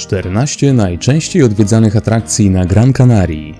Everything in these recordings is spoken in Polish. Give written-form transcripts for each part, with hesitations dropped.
14 najczęściej odwiedzanych atrakcji na Gran Canarii.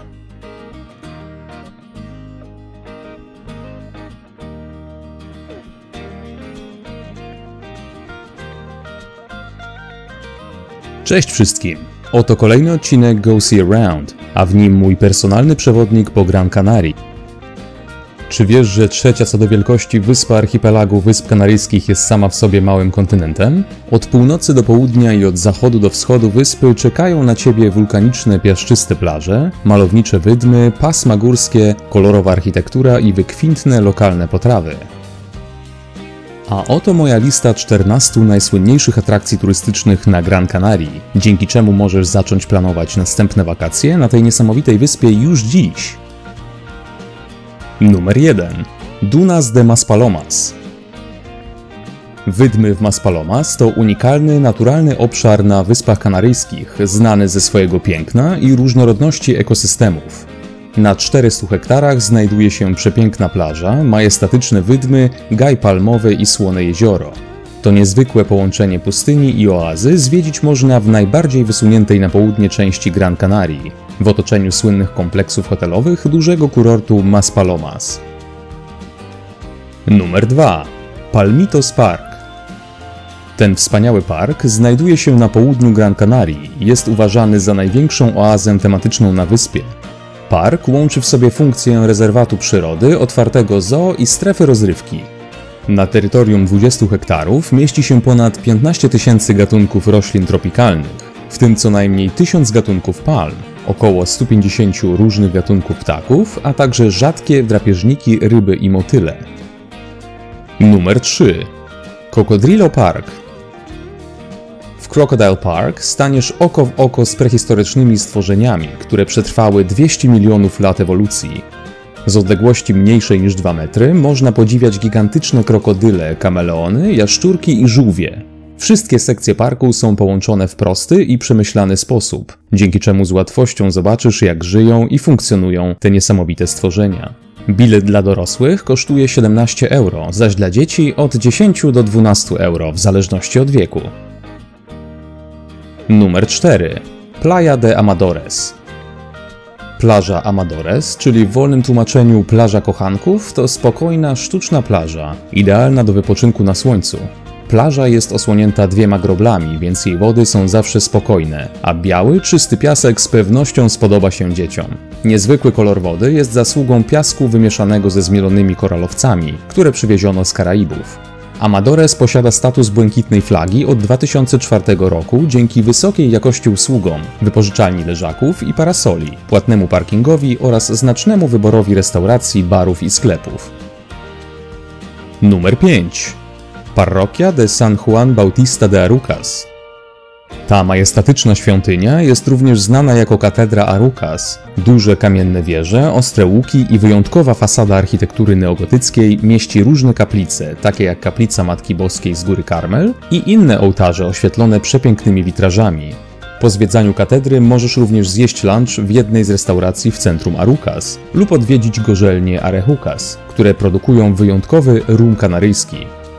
Cześć wszystkim! Oto kolejny odcinek Go See Around, a w nim mój personalny przewodnik po Gran Canarii. Czy wiesz, że trzecia co do wielkości wyspa archipelagu Wysp Kanaryjskich jest sama w sobie małym kontynentem? Od północy do południa i od zachodu do wschodu wyspy czekają na ciebie wulkaniczne, piaszczyste plaże, malownicze wydmy, pasma górskie, kolorowa architektura i wykwintne lokalne potrawy. A oto moja lista 14 najsłynniejszych atrakcji turystycznych na Gran Canarii, dzięki czemu możesz zacząć planować następne wakacje na tej niesamowitej wyspie już dziś. Numer 1. Dunas de Maspalomas. Wydmy w Maspalomas to unikalny, naturalny obszar na Wyspach Kanaryjskich, znany ze swojego piękna i różnorodności ekosystemów. Na 400 hektarach znajduje się przepiękna plaża, majestatyczne wydmy, gaj palmowy i słone jezioro. To niezwykłe połączenie pustyni i oazy zwiedzić można w najbardziej wysuniętej na południe części Gran Canarii, w otoczeniu słynnych kompleksów hotelowych dużego kurortu Maspalomas. Numer 2. Palmitos Park. Ten wspaniały park znajduje się na południu Gran Canarii i jest uważany za największą oazę tematyczną na wyspie. Park łączy w sobie funkcję rezerwatu przyrody, otwartego zoo i strefy rozrywki. Na terytorium 20 hektarów mieści się ponad 15 000 gatunków roślin tropikalnych, w tym co najmniej 1000 gatunków palm, około 150 różnych gatunków ptaków, a także rzadkie drapieżniki, ryby i motyle. Numer 3. Cocodrilo Park. W Crocodile Park staniesz oko w oko z prehistorycznymi stworzeniami, które przetrwały 200 milionów lat ewolucji. Z odległości mniejszej niż 2 metry można podziwiać gigantyczne krokodyle, kameleony, jaszczurki i żółwie. Wszystkie sekcje parku są połączone w prosty i przemyślany sposób, dzięki czemu z łatwością zobaczysz, jak żyją i funkcjonują te niesamowite stworzenia. Bilet dla dorosłych kosztuje 17 €, zaś dla dzieci od 10 do 12 € w zależności od wieku. Numer 4. Playa de Amadores. Plaża Amadores, czyli w wolnym tłumaczeniu plaża kochanków, to spokojna, sztuczna plaża, idealna do wypoczynku na słońcu. Plaża jest osłonięta 2 groblami, więc jej wody są zawsze spokojne, a biały, czysty piasek z pewnością spodoba się dzieciom. Niezwykły kolor wody jest zasługą piasku wymieszanego ze zmielonymi koralowcami, które przywieziono z Karaibów. Amadores posiada status błękitnej flagi od 2004 roku dzięki wysokiej jakości usługom, wypożyczalni leżaków i parasoli, płatnemu parkingowi oraz znacznemu wyborowi restauracji, barów i sklepów. Numer 5. Parroquia de San Juan Bautista de Arucas. Ta majestatyczna świątynia jest również znana jako katedra Arucas. Duże kamienne wieże, ostre łuki i wyjątkowa fasada architektury neogotyckiej mieści różne kaplice, takie jak kaplica Matki Boskiej z Góry Karmel i inne ołtarze oświetlone przepięknymi witrażami. Po zwiedzaniu katedry możesz również zjeść lunch w jednej z restauracji w centrum Arucas lub odwiedzić gorzelnie Arejucas, które produkują wyjątkowy rum kanaryjski.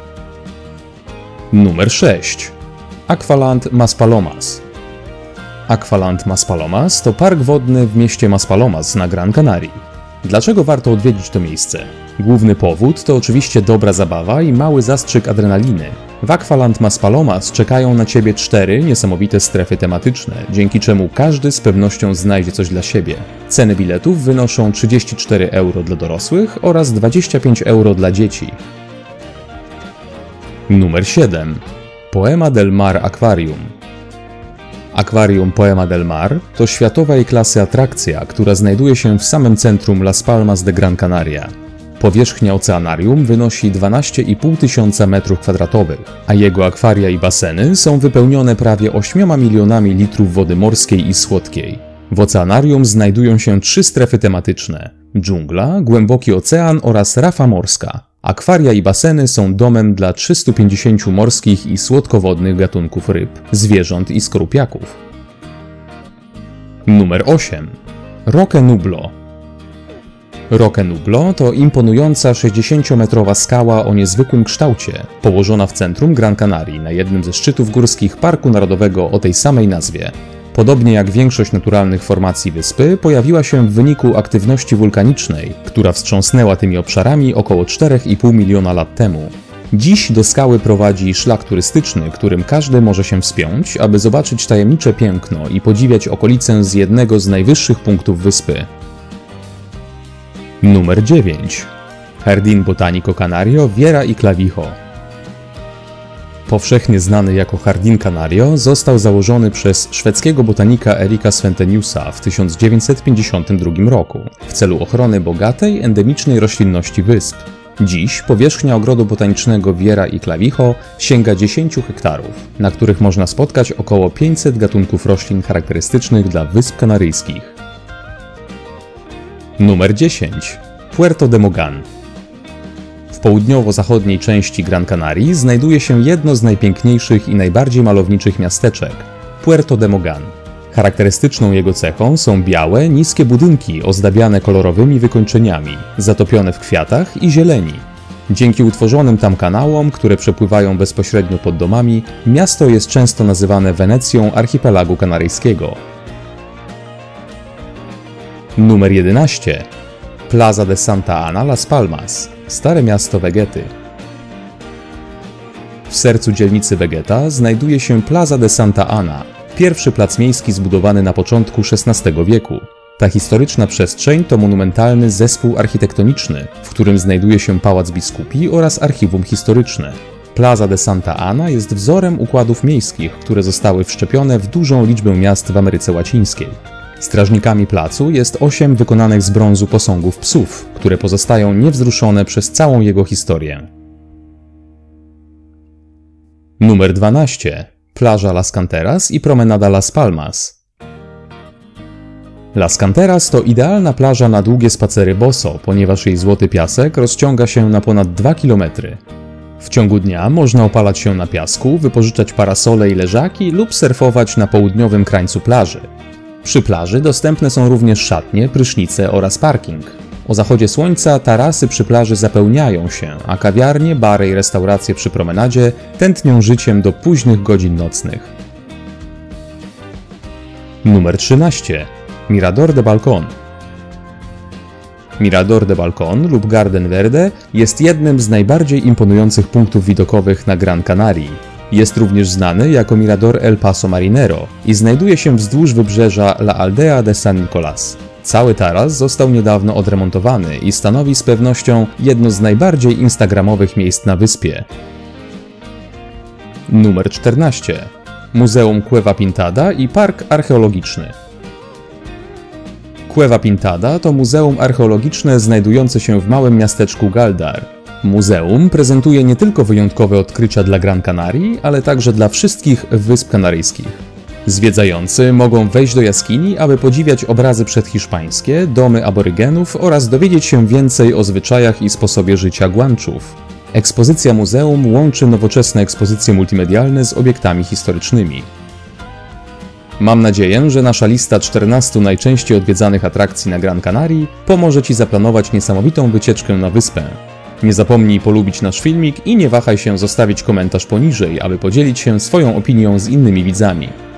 Numer 6. Aqualand Maspalomas. Aqualand Maspalomas to park wodny w mieście Maspalomas na Gran Canarii. Dlaczego warto odwiedzić to miejsce? Główny powód to oczywiście dobra zabawa i mały zastrzyk adrenaliny. W Aqualand Maspalomas czekają na ciebie 4 niesamowite strefy tematyczne, dzięki czemu każdy z pewnością znajdzie coś dla siebie. Ceny biletów wynoszą 34 € dla dorosłych oraz 25 € dla dzieci. Numer 7. Poema del Mar Aquarium. Akwarium Poema del Mar to światowej klasy atrakcja, która znajduje się w samym centrum Las Palmas de Gran Canaria. Powierzchnia oceanarium wynosi 12,5 tysiąca m2, a jego akwaria i baseny są wypełnione prawie 8 milionami litrów wody morskiej i słodkiej. W oceanarium znajdują się 3 strefy tematyczne: dżungla, głęboki ocean oraz rafa morska. Akwaria i baseny są domem dla 350 morskich i słodkowodnych gatunków ryb, zwierząt i skorupiaków. Numer 8. Roque Nublo. Roque Nublo to imponująca 60-metrowa skała o niezwykłym kształcie, położona w centrum Gran Canarii, na jednym ze szczytów górskich Parku Narodowego o tej samej nazwie. Podobnie jak większość naturalnych formacji wyspy, pojawiła się w wyniku aktywności wulkanicznej, która wstrząsnęła tymi obszarami około 4,5 miliona lat temu. Dziś do skały prowadzi szlak turystyczny, którym każdy może się wspiąć, aby zobaczyć tajemnicze piękno i podziwiać okolicę z jednego z najwyższych punktów wyspy. Numer 9. Jardín Botánico Canario Viera y Clavijo. Powszechnie znany jako Jardín Canario, został założony przez szwedzkiego botanika Erika Sventeniusa w 1952 roku w celu ochrony bogatej, endemicznej roślinności wysp. Dziś powierzchnia ogrodu botanicznego Viera y Clavijo sięga 10 hektarów, na których można spotkać około 500 gatunków roślin charakterystycznych dla Wysp Kanaryjskich. Numer 10. Puerto de Mogán. W południowo-zachodniej części Gran Canarii znajduje się jedno z najpiękniejszych i najbardziej malowniczych miasteczek – Puerto de Mogán. Charakterystyczną jego cechą są białe, niskie budynki ozdabiane kolorowymi wykończeniami, zatopione w kwiatach i zieleni. Dzięki utworzonym tam kanałom, które przepływają bezpośrednio pod domami, miasto jest często nazywane Wenecją archipelagu kanaryjskiego. Numer 11. Plaza de Santa Ana Las Palmas, stare miasto Vegety. W sercu dzielnicy Vegeta znajduje się Plaza de Santa Ana, pierwszy plac miejski zbudowany na początku XVI wieku. Ta historyczna przestrzeń to monumentalny zespół architektoniczny, w którym znajduje się pałac biskupi oraz archiwum historyczne. Plaza de Santa Ana jest wzorem układów miejskich, które zostały wszczepione w dużą liczbę miast w Ameryce Łacińskiej. Strażnikami placu jest 8 wykonanych z brązu posągów psów, które pozostają niewzruszone przez całą jego historię. Numer 12. Plaża Las Canteras i promenada Las Palmas. Las Canteras to idealna plaża na długie spacery boso, ponieważ jej złoty piasek rozciąga się na ponad 2 km. W ciągu dnia można opalać się na piasku, wypożyczać parasole i leżaki lub surfować na południowym krańcu plaży. Przy plaży dostępne są również szatnie, prysznice oraz parking. O zachodzie słońca tarasy przy plaży zapełniają się, a kawiarnie, bary i restauracje przy promenadzie tętnią życiem do późnych godzin nocnych. Numer 13. Mirador de Balcón. Mirador de Balcón lub Garden Verde jest jednym z najbardziej imponujących punktów widokowych na Gran Canarii. Jest również znany jako Mirador El Paso Marinero i znajduje się wzdłuż wybrzeża La Aldea de San Nicolás. Cały taras został niedawno odremontowany i stanowi z pewnością jedno z najbardziej instagramowych miejsc na wyspie. Numer 14. Muzeum Cueva Pintada i Park Archeologiczny. Cueva Pintada to muzeum archeologiczne znajdujące się w małym miasteczku Galdar. Muzeum prezentuje nie tylko wyjątkowe odkrycia dla Gran Canarii, ale także dla wszystkich Wysp Kanaryjskich. Zwiedzający mogą wejść do jaskini, aby podziwiać obrazy przedhiszpańskie, domy aborygenów oraz dowiedzieć się więcej o zwyczajach i sposobie życia Guanczów. Ekspozycja muzeum łączy nowoczesne ekspozycje multimedialne z obiektami historycznymi. Mam nadzieję, że nasza lista 14 najczęściej odwiedzanych atrakcji na Gran Canarii pomoże Ci zaplanować niesamowitą wycieczkę na wyspę. Nie zapomnij polubić nasz filmik i nie wahaj się zostawić komentarz poniżej, aby podzielić się swoją opinią z innymi widzami.